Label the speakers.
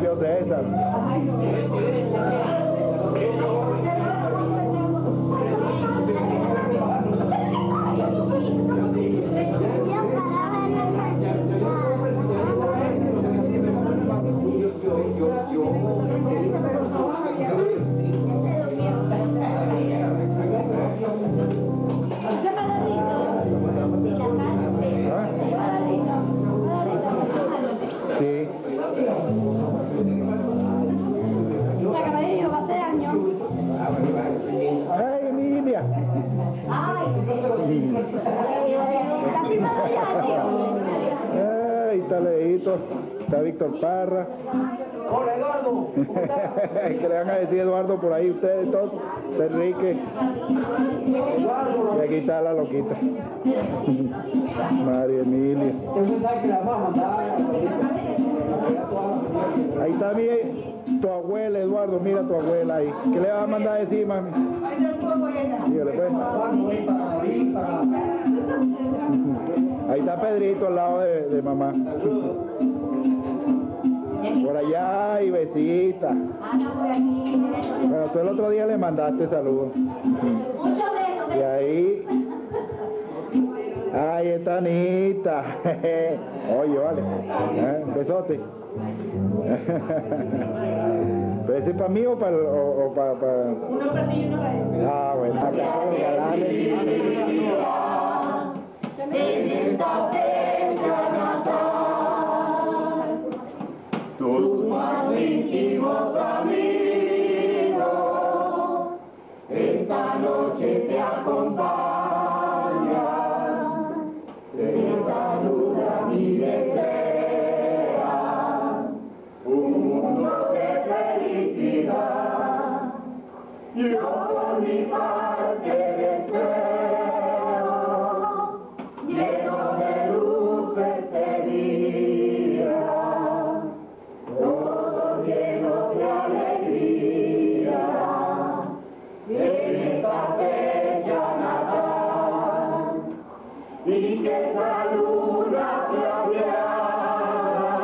Speaker 1: Julio César. Sí. ¡Ay, Emilia! ¡Ay, está leíto! Está Víctor Parra.
Speaker 2: ¡Hola, Eduardo!
Speaker 1: ¿Qué le van a decir, Eduardo, por ahí ustedes todos? Enrique. Y aquí está la loquita. María Emilia. Ahí está bien tu abuela, Eduardo, mira tu abuela ahí. ¿Qué le vas a mandar a decir, mami? Dígale, pues. Ahí está Pedrito al lado de mamá. Por allá y besita. Bueno, tú el otro día le mandaste saludos. Y ahí. Ay, está Anita. Oye, vale. Un besote. ¿Pero ese es para mí o para...? Uno para ti y uno para él. Ah, bueno. Acá con los galanes.
Speaker 3: Tus más íntimos amigos esta noche te acompañan, te saludan y desean un mundo de felicidad. Yo por mi parte deseo lleno de luz este día, todo lleno de alegría, en esta fecha natal, y que esa luna flameada